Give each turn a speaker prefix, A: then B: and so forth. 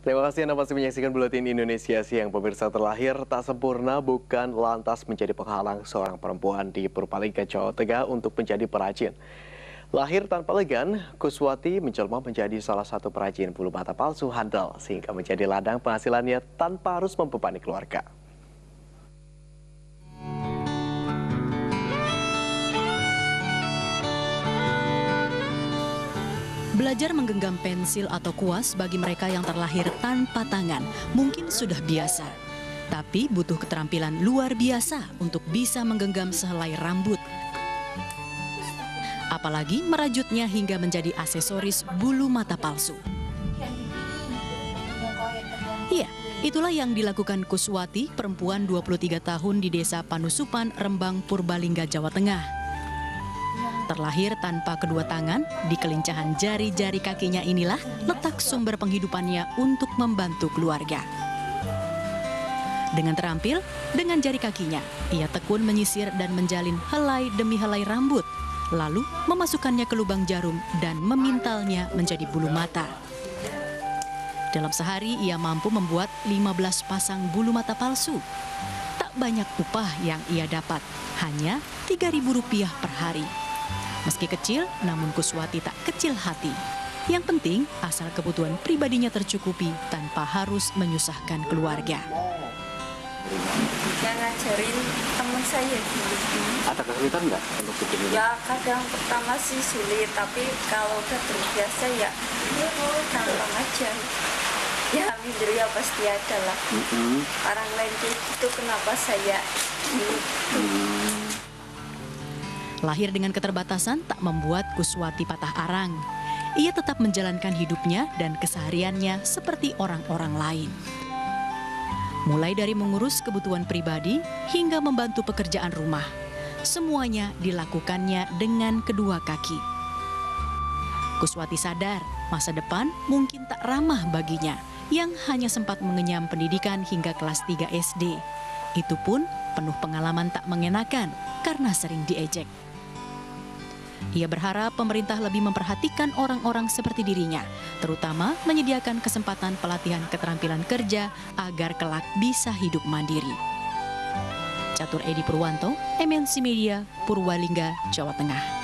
A: Terima kasih Anda masih menyaksikan Buletin Indonesia Siang. Pemirsa, terlahir tak sempurna bukan lantas menjadi penghalang seorang perempuan di Purbalingga, Jawa Tengah untuk menjadi perajin. Lahir tanpa legan, Kuswati menjelma menjadi salah satu perajin bulu mata palsu handal sehingga menjadi ladang penghasilannya tanpa harus membebani keluarga.
B: Belajar menggenggam pensil atau kuas bagi mereka yang terlahir tanpa tangan mungkin sudah biasa. Tapi butuh keterampilan luar biasa untuk bisa menggenggam sehelai rambut. Apalagi merajutnya hingga menjadi aksesoris bulu mata palsu. Iya, itulah yang dilakukan Kuswati, perempuan 23 tahun di Desa Panusupan, Rembang, Purbalingga, Jawa Tengah. Terlahir tanpa kedua tangan, di kelincahan jari-jari kakinya inilah letak sumber penghidupannya untuk membantu keluarga. Dengan terampil, dengan jari kakinya, ia tekun menyisir dan menjalin helai demi helai rambut, lalu memasukkannya ke lubang jarum dan memintalnya menjadi bulu mata. Dalam sehari, ia mampu membuat 15 pasang bulu mata palsu. Tak banyak upah yang ia dapat, hanya Rp3.000 per hari. Meski kecil, namun Kuswati tak kecil hati. Yang penting, asal kebutuhan pribadinya tercukupi tanpa harus menyusahkan keluarga.
C: Yang ngajarin teman saya dulu.
A: Ada kesulitan nggak untuk bikin ini?
C: Ya kadang pertama sih sulit, tapi kalau udah terbiasa ya gampang aja. Ya minder ya pasti ada lah. Orang lain itu kenapa saya
B: Lahir dengan keterbatasan tak membuat Kuswati patah arang. Ia tetap menjalankan hidupnya dan kesehariannya seperti orang-orang lain. Mulai dari mengurus kebutuhan pribadi hingga membantu pekerjaan rumah. Semuanya dilakukannya dengan kedua kaki. Kuswati sadar masa depan mungkin tak ramah baginya yang hanya sempat mengenyam pendidikan hingga kelas 3 SD. Itu pun penuh pengalaman tak mengenakan karena sering diejek. Ia berharap pemerintah lebih memperhatikan orang-orang seperti dirinya, terutama menyediakan kesempatan pelatihan keterampilan kerja agar kelak bisa hidup mandiri. Catur Edi Purwanto, MNC Media, Purbalingga, Jawa Tengah.